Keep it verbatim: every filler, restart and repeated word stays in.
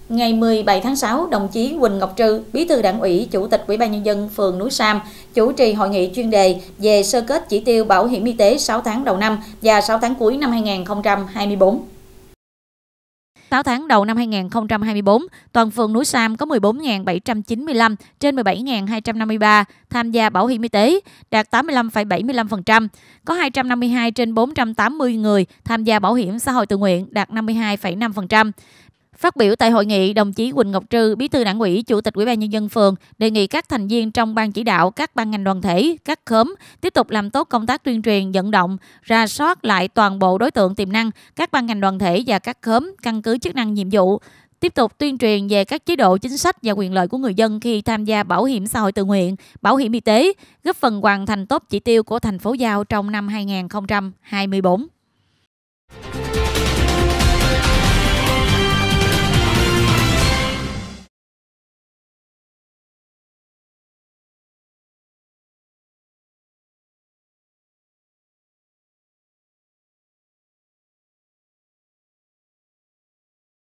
Ngày mười bảy tháng sáu, đồng chí Huỳnh Ngọc Trư, Bí thư Đảng ủy, Chủ tịch Ủy ban Nhân dân phường Núi Sam chủ trì hội nghị chuyên đề về sơ kết chỉ tiêu bảo hiểm y tế sáu tháng đầu năm và sáu tháng cuối năm hai nghìn không trăm hai mươi tư. sáu tháng đầu năm hai nghìn không trăm hai mươi tư, toàn phường Núi Sam có mười bốn nghìn bảy trăm chín mươi lăm trên mười bảy nghìn hai trăm năm mươi ba tham gia bảo hiểm y tế, đạt tám mươi lăm phẩy bảy mươi lăm phần trăm. Có hai trăm năm mươi hai trên bốn trăm tám mươi người tham gia bảo hiểm xã hội tự nguyện, đạt năm mươi hai phẩy năm phần trăm. Phát biểu tại hội nghị, đồng chí Huỳnh Ngọc Trư, Bí thư Đảng ủy, Chủ tịch Ủy ban Nhân dân phường đề nghị các thành viên trong ban chỉ đạo, các ban ngành đoàn thể, các khóm tiếp tục làm tốt công tác tuyên truyền, vận động, rà soát lại toàn bộ đối tượng tiềm năng, các ban ngành đoàn thể và các khóm căn cứ chức năng nhiệm vụ. Tiếp tục tuyên truyền về các chế độ chính sách và quyền lợi của người dân khi tham gia bảo hiểm xã hội tự nguyện, bảo hiểm y tế, góp phần hoàn thành tốt chỉ tiêu của thành phố giao trong năm hai nghìn không trăm hai mươi tư.